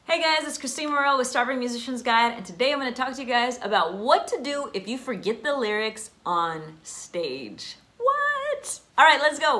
Hey guys, it's Kristine Mirelle with Starving Musician's Guide, and today I'm going to talk to you guys about what to do if you forget the lyrics on stage. What? All right, let's go.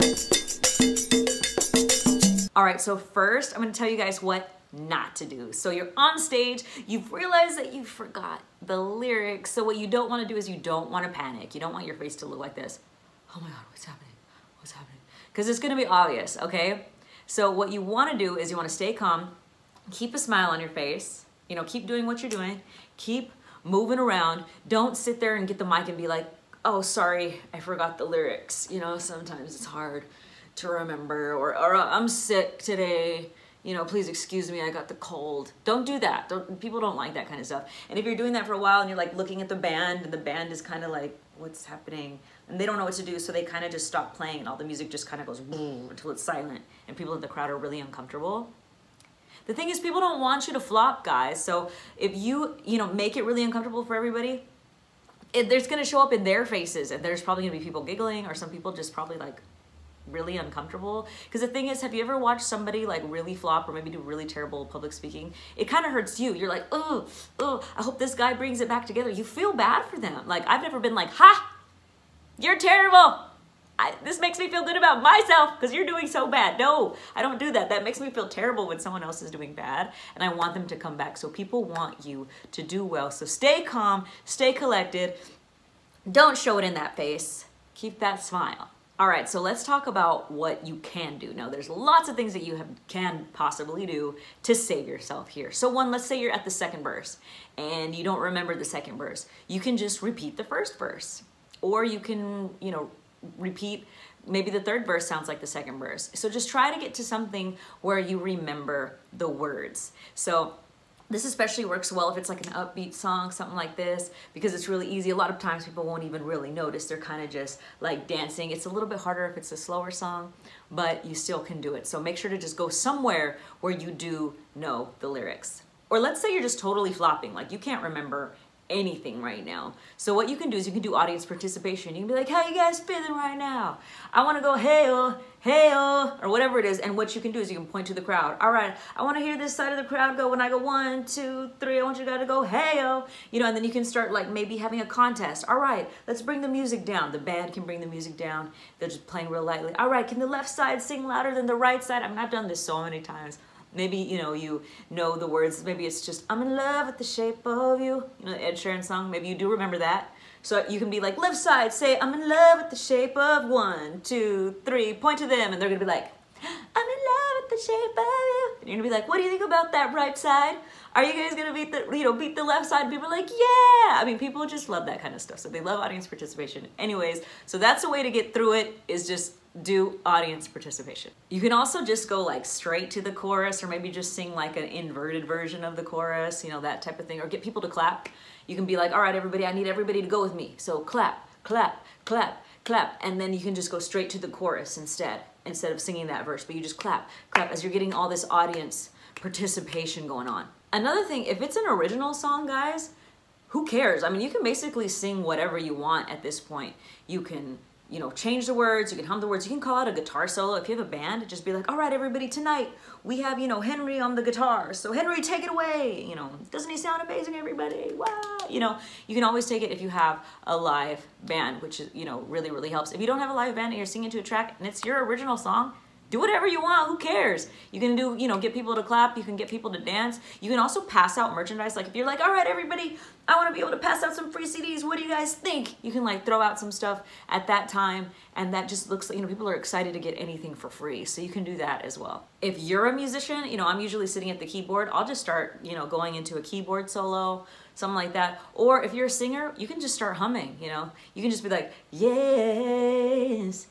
All right, so first I'm going to tell you guys what not to do. So you're on stage, you've realized that you forgot the lyrics. So what you don't want to do is you don't want to panic. You don't want your face to look like this. Oh my God, what's happening? What's happening? Because it's going to be obvious, okay? So what you want to do is you want to stay calm. Keep a smile on your face, keep doing what you're doing, keep moving around. Don't sit there and get the mic and be like, oh, sorry, I forgot the lyrics. Sometimes it's hard to remember, or I'm sick today. Please excuse me, I got the cold. Don't do that. People don't like that kind of stuff. And if you're doing that for a while and you're like looking at the band and the band is kind of like, what's happening? And they don't know what to do, so they kind of just stop playing and all the music just kind of goes boom until it's silent and people in the crowd are really uncomfortable. The thing is, people don't want you to flop, guys. So if you, make it really uncomfortable for everybody, there's going to show up in their faces, and there's probably going to be people giggling, or some people just probably like really uncomfortable. Because the thing is, have you ever watched somebody like really flop or maybe do really terrible public speaking? It kind of hurts you. You're like, oh, I hope this guy brings it back together. You feel bad for them. Like, I've never been like, ha, you're terrible. This makes me feel good about myself because you're doing so bad. No, I don't do that. That makes me feel terrible when someone else is doing bad, and I want them to come back. So people want you to do well. So stay calm, stay collected. Don't show it in that face. Keep that smile. All right, so let's talk about what you can do. Now, there's lots of things that you can possibly do to save yourself here. So one, let's say you're at the second verse and you don't remember the second verse. You can just repeat the first verse, or you can, repeat, maybe the third verse sounds like the second verse. So just try to get to something where you remember the words. So this especially works well if it's like an upbeat song, something like this, because it's really easy. A lot of times people won't even really notice. They're kind of just like dancing. It's a little bit harder if it's a slower song, but you still can do it. So make sure to just go somewhere where you do know the lyrics. Or let's say you're just totally flopping, like you can't remember anything right now. So what you can do is you can do audience participation. You can be like, how you guys feeling right now? I want to go hey-oh, hey-oh, or whatever it is. And what you can do is you can point to the crowd. All right, I want to hear this side of the crowd go when I go 1, 2, 3. I want you guys to go hey-oh. And then you can start like maybe having a contest. All right, let's bring the music down. The band can bring the music down. They're just playing real lightly. All right, can the left side sing louder than the right side? I mean, I've done this so many times. Maybe, you know the words. Maybe it's just, I'm in love with the shape of you. The Ed Sheeran song. Maybe you do remember that. So you can be like, left side, say, I'm in love with the shape of 1, 2, 3. Point to them, and they're going to be like, I'm in love with the shape of you. And you're going to be like, what do you think about that right side? Are you guys going to beat the left side? And people are like, yeah. I mean, people just love that kind of stuff. So they love audience participation. Anyways, so that's the way to get through it, is just do audience participation. You can also just go like straight to the chorus, or maybe just sing like an inverted version of the chorus, that type of thing, or get people to clap. You can be like, all right, everybody, I need everybody to go with me. So clap, clap, clap, clap. And then you can just go straight to the chorus instead of singing that verse, but you just clap, clap as you're getting all this audience participation going on. Another thing, if it's an original song, guys, who cares? I mean, you can basically sing whatever you want at this point. You can change the words, you can hum the words, you can call out a guitar solo. If you have a band, just be like, all right, everybody, tonight we have, Henry on the guitar. So Henry, take it away. Doesn't he sound amazing, everybody? Wow. You can always take it if you have a live band, which is, really, really helps. If you don't have a live band and you're singing to a track and it's your original song, do whatever you want, who cares? You can do, get people to clap, you can get people to dance. You can also pass out merchandise. Like if you're like, all right, everybody, I want to be able to pass out some free CDs. What do you guys think? You can like throw out some stuff at that time, and that just looks like, people are excited to get anything for free. So you can do that as well. If you're a musician, I'm usually sitting at the keyboard. I'll just start, going into a keyboard solo, something like that. Or if you're a singer, you can just start humming, You can just be like, yes,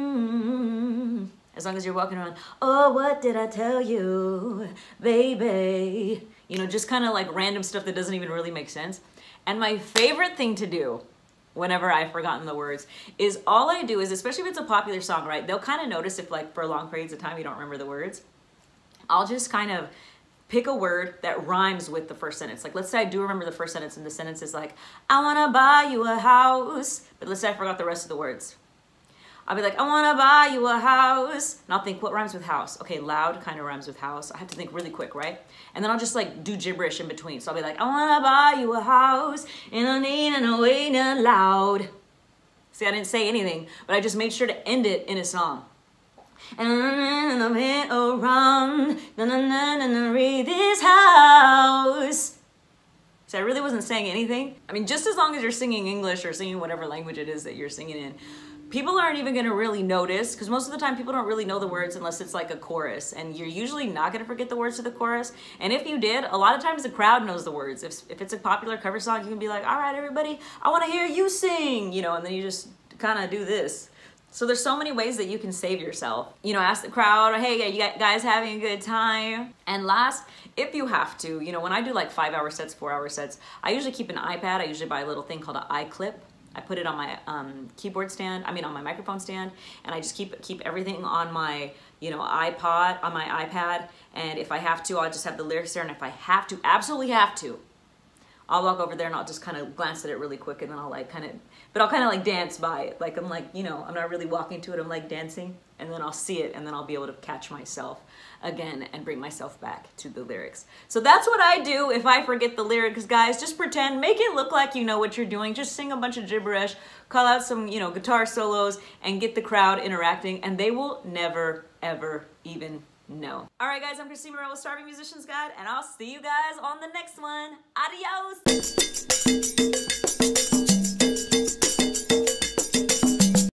as long as you're walking around, oh, what did I tell you, baby? Just kind of like random stuff that doesn't even really make sense. And my favorite thing to do whenever I've forgotten the words is all I do is, especially if it's a popular song, right? They'll kind of notice if like for long periods of time you don't remember the words. I'll just kind of pick a word that rhymes with the first sentence. Like let's say I do remember the first sentence and the sentence is like, I want to buy you a house. But let's say I forgot the rest of the words. I'll be like, I wanna buy you a house. And I'll think, what rhymes with house? Okay, loud kind of rhymes with house. I have to think really quick, right? And then I'll just like do gibberish in between. So I'll be like, I wanna buy you a house in a need and a way loud. See, I didn't say anything, but I just made sure to end it in a song. And I went around, read this house. So I really wasn't saying anything. I mean, just as long as you're singing English or singing whatever language it is that you're singing in, people aren't even gonna really notice, because most of the time people don't really know the words unless it's like a chorus, and you're usually not gonna forget the words to the chorus. And if you did, a lot of times the crowd knows the words. If it's a popular cover song, you can be like, all right, everybody, I wanna hear you sing, you know, and then you just kind of do this. So there's so many ways that you can save yourself. You know, ask the crowd, hey, you guys having a good time? And last, if you have to, you know, when I do like 5-hour sets, 4-hour sets, I usually keep an iPad. I usually buy a little thing called an iClip. I put it on my keyboard stand, on my microphone stand, and I just keep everything on my, you know, iPod, on my iPad. And if I have to, I'll just have the lyrics there. And if I have to, absolutely have to, I'll walk over there and I'll just kind of glance at it really quick, and then I'll like I'll kind of like dance by it. Like I'm like, you know, I'm not really walking to it, I'm like dancing, and then I'll see it, and then I'll be able to catch myself again and bring myself back to the lyrics. So that's what I do if I forget the lyrics, guys. Just pretend, make it look like you know what you're doing. Just sing a bunch of gibberish, call out some, you know, guitar solos, and get the crowd interacting, and they will never, ever even know. All right, guys, I'm Kristine Mirelle with Starving Musician's Guide, and I'll see you guys on the next one. Adios!